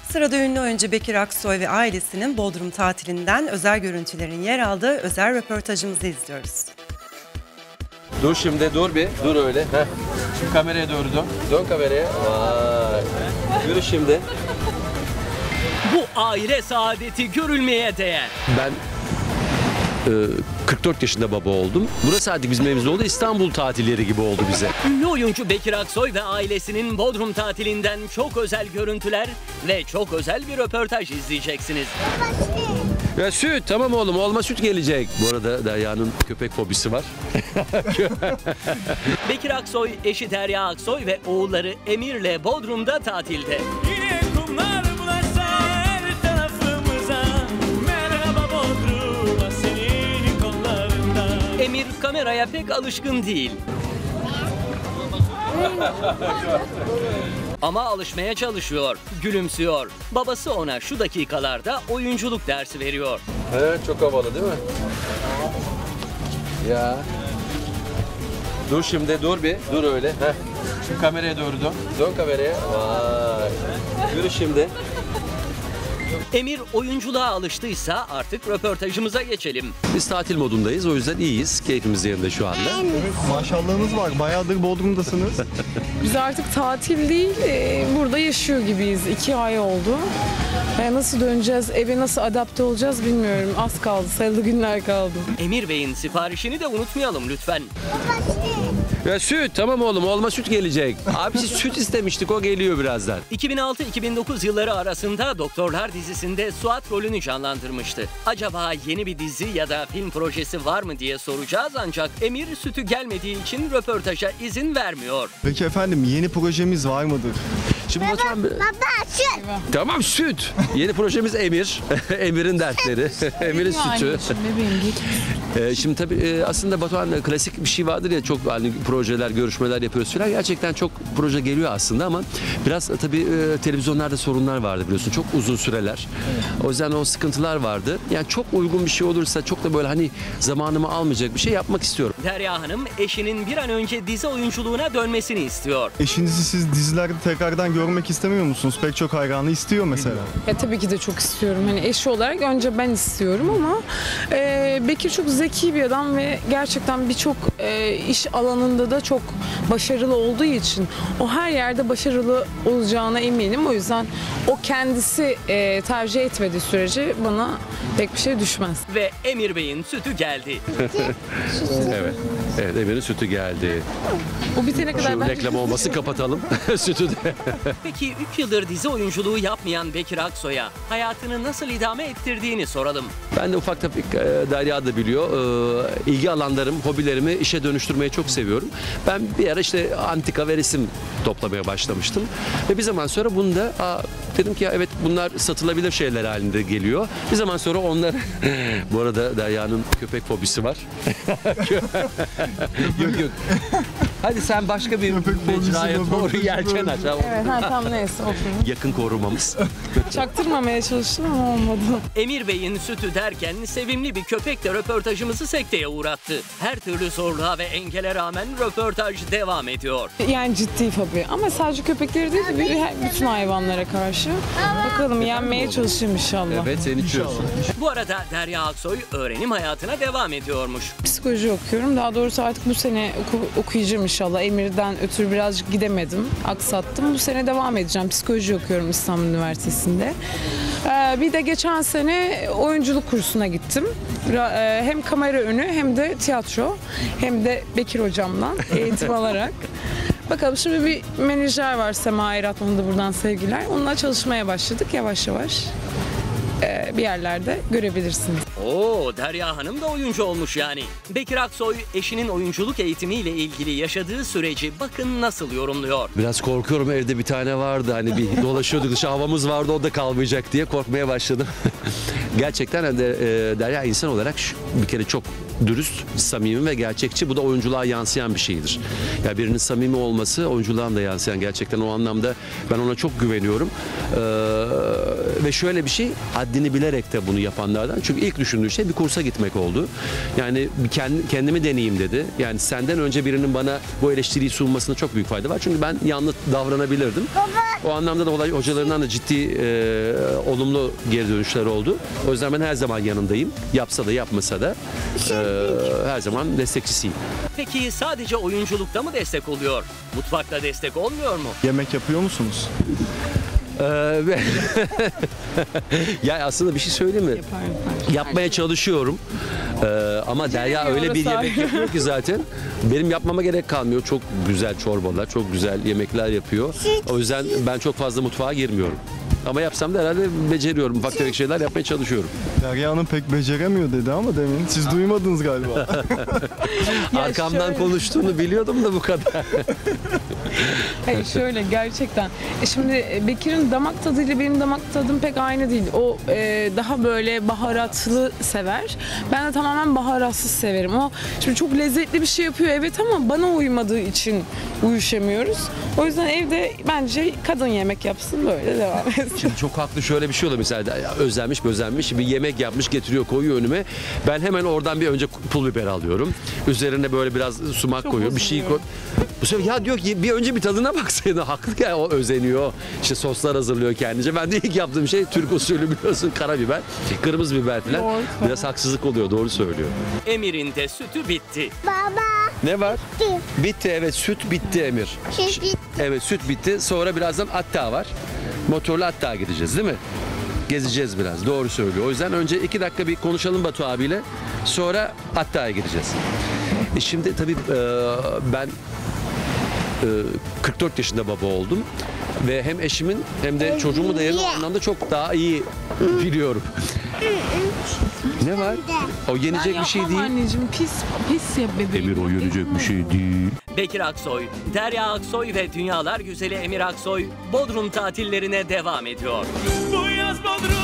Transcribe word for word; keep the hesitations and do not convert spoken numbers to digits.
Sırada ünlü oyuncu Bekir Aksoy ve ailesinin Bodrum tatilinden özel görüntülerin yer aldığı özel röportajımızı izliyoruz. Dur şimdi, dur bir, dur öyle. Heh. Şimdi kameraya doğru dön. Dön kameraya. Vay. Yürü şimdi. Bu aile saadeti görülmeye değer. Ben e, kırk dört yaşında baba oldum. Burası artık bizim evimiz oldu. İstanbul tatilleri gibi oldu bize. Ünlü oyuncu Bekir Aksoy ve ailesinin Bodrum tatilinden çok özel görüntüler ve çok özel bir röportaj izleyeceksiniz. Ya süt, tamam oğlum, olma süt gelecek. Bu arada Derya'nın köpek fobisi var. Bekir Aksoy, eşi Derya Aksoy ve oğulları Emir'le Bodrum'da tatilde. Yine kumlar bulaşsa her tarafımıza. Merhaba Bodrum, senin kollarında. Emir kameraya pek alışkın değil. Ama alışmaya çalışıyor, gülümsüyor. Babası ona şu dakikalarda oyunculuk dersi veriyor. Evet, çok havalı değil mi? Ya. Dur şimdi, dur bir, dur öyle. Heh. Şimdi kameraya doğru dön. Dön kameraya. Vay. Yürü şimdi. Emir oyunculuğa alıştıysa artık röportajımıza geçelim. Biz tatil modundayız, o yüzden iyiyiz. Keyfimiz yerinde şu anda. Maşallahınız var. Bayağıdır Bodrum'dasınız. Biz artık tatil değil, e, burada yaşıyor gibiyiz. İki ay oldu. E, nasıl döneceğiz, eve nasıl adapte olacağız bilmiyorum. Az kaldı, sayılı günler kaldı. Emir Bey'in siparişini de unutmayalım lütfen. Ya süt, tamam oğlum, olma süt gelecek. Abi siz süt istemiştik, o geliyor birazdan. iki bin altı iki bin dokuz yılları arasında Doktorlar dizisinde Suat rolünü canlandırmıştı. Acaba yeni bir dizi ya da film projesi var mı diye soracağız, ancak Emir sütü gelmediği için röportaja izin vermiyor. Peki efendim, yeni projemiz var mıdır? Şimdi Batuhan... Baba süt. Tamam süt. Yeni projemiz Emir. Emir'in dertleri. Emir'in sütü. Ee, şimdi tabii e, aslında Batuhan, klasik bir şey vardır ya, çok hani projeler, görüşmeler yapıyoruz falan. Gerçekten çok proje geliyor aslında ama biraz e, tabii e, televizyonlarda sorunlar vardı biliyorsun. Çok uzun süreler. Evet. O yüzden o sıkıntılar vardı. Yani çok uygun bir şey olursa, çok da böyle hani zamanımı almayacak bir şey yapmak istiyorum. Derya Hanım eşinin bir an önce dizi oyunculuğuna dönmesini istiyor. Eşinizi siz dizilerde tekrardan görmek istemiyor musunuz? Pek çok hayranı istiyor mesela. Ya tabii ki de çok istiyorum. Hani eşi olarak önce ben istiyorum ama e, Bekir çok zeki bir adam ve gerçekten birçok e, iş alanında da çok başarılı olduğu için o her yerde başarılı olacağına eminim. O yüzden o kendisi e, tercih etmediği sürece bana pek bir şey düşmez. Ve Emir Bey'in sütü geldi. Evet. Evet, Emir'in sütü geldi. O bitene kadar Şu ben... reklam olması kapatalım. Sütü de. Peki üç yıldır dizi oyunculuğu yapmayan Bekir Aksoy'a hayatını nasıl idame ettirdiğini soralım. Ben de ufak tefek, e, Derya da biliyor, e, ilgi alanlarım, hobilerimi işe dönüştürmeyi çok seviyorum. Ben bir ara işte antika ve resim toplamaya başlamıştım. Ve bir zaman sonra bunu da aa, dedim ki ya evet, bunlar satılabilir şeyler halinde geliyor. Bir zaman sonra onlar... Bu arada Derya'nın köpek fobisi var. Yok yok. Hadi sen başka bir mecraya doğru yelken aç. Evet, ha, tam neyse olsun. Yakın korumamız. Çaktırmamaya çalıştım ama olmadı. Emir Bey'in sütü derken sevimli bir köpekle röportajımızı sekteye uğrattı. Her türlü zorluğa ve engele rağmen röportaj devam ediyor. Yani ciddi fobi ama sadece köpekleri değil de bir- bütün hayvanlara karşı. Bakalım yenmeye çalışayım inşallah. Evet, seni içiyorsun. Bu arada Derya Aksoy öğrenim hayatına devam ediyormuş. Psikoloji okuyorum. Daha doğrusu artık bu sene oku- okuyacağım inşallah. Emir'den ötürü birazcık gidemedim. Aksattım. Bu sene devam edeceğim. Psikoloji okuyorum İstanbul Üniversitesi'nde. Ee, bir de geçen sene oyunculuk kursuna gittim. Ra- e, hem kamera önü hem de tiyatro hem de Bekir hocamdan eğitim alarak. Bakalım, şimdi bir menajer var, Sema Erat, ona da buradan sevgiler. Onunla çalışmaya başladık yavaş yavaş. Ee, bir yerlerde görebilirsiniz. Oo, Derya Hanım da oyuncu olmuş yani. Bekir Aksoy eşinin oyunculuk eğitimiyle ilgili yaşadığı süreci bakın nasıl yorumluyor. Biraz korkuyorum, evde bir tane vardı, hani bir dolaşıyorduk, dışı havamız vardı, o da kalmayacak diye korkmaya başladım. Gerçekten hani de, e, Derya insan olarak şu, bir kere çok dürüst, samimi ve gerçekçi. Bu da oyunculuğa yansıyan bir şeydir. Ya yani birinin samimi olması oyunculuğa da yansıyan, gerçekten o anlamda ben ona çok güveniyorum. Ee, ve şöyle bir şey, haddini bilerek de bunu yapanlardan. Çünkü ilk düşündüğü şey bir kursa gitmek oldu. Yani bir kendi, kendimi deneyeyim dedi. Yani senden önce birinin bana bu eleştiriyi sunmasında çok büyük fayda var. Çünkü ben yanlış davranabilirdim. O anlamda da olay hocalarından da ciddi e, olumlu geri dönüşler oldu. O yüzden ben her zaman yanındayım. Yapsa da yapmasa da e, her zaman destekçisiyim. Peki sadece oyunculukta mı destek oluyor? Mutfakta destek olmuyor mu? Yemek yapıyor musunuz? Ee, ya aslında bir şey söyleyeyim mi? Yapar, yapar. Yapmaya çalışıyorum. Ee, ama Derya Beceremiyor öyle bir orası yemek ayrı. yapıyor ki zaten benim yapmama gerek kalmıyor. Çok güzel çorbalar, çok güzel yemekler yapıyor. O yüzden ben çok fazla mutfağa girmiyorum. Ama yapsam da herhalde beceriyorum. Ufak tefek şeyler yapmaya çalışıyorum. Derya Hanım pek beceremiyor dedi ama demin. Siz duymadınız galiba. Ya Arkamdan şöyle- konuştuğunu biliyordum da bu kadar. Hayır şöyle gerçekten. E şimdi e, Bekir'in damak tadıyla benim damak tadım pek aynı değil. O e, daha böyle baharatlı sever. Ben de tamamen baharatsız severim. O şimdi çok lezzetli bir şey yapıyor evet ama bana uymadığı için uyuşamıyoruz. O yüzden evde bence kadın yemek yapsın böyle devam etsin. Şimdi çok haklı, şöyle bir şey oluyor mesela, ya özenmiş özenmiş bir yemek yapmış getiriyor koyuyor önüme. Ben hemen oradan bir önce pul biber alıyorum. Üzerine böyle biraz sumak Çok koyuyor. Bir şey koy. bozuluyor. Bu sefer ya diyor ki bir önce bir tadına baksaydın, haklı ya, o özeniyor. İşte soslar hazırlıyor kendince. Ben de ilk yaptığım şey Türk usulü biliyorsun, karabiber, kırmızı biber falan. Yoğurt falan. Biraz haksızlık oluyor, doğru söylüyor. Emir'in de sütü bitti. Ne var? Bitti evet, süt bitti Emir. Süt bitti. Evet, süt bitti. Sonra birazdan Atta var. Motorlu Atta'ya gideceğiz değil mi? Gezeceğiz biraz. Doğru söylüyor. O yüzden önce iki dakika bir konuşalım Batu abiyle. Sonra Atta'ya gideceğiz. E şimdi tabii e, ben e, kırk dört yaşında baba oldum. Ve hem eşimin hem de çocuğumun da yerini o anlamda çok daha iyi biliyorum. Ne var? O yenecek bir şey Yapmam değil. anneciğim pis pis ya bebeğim. Emir, o yenecek bir şey değil. Bekir Aksoy, Derya Aksoy ve dünyalar güzeli Emir Aksoy Bodrum tatillerine devam ediyor. Bu yaz Bodrum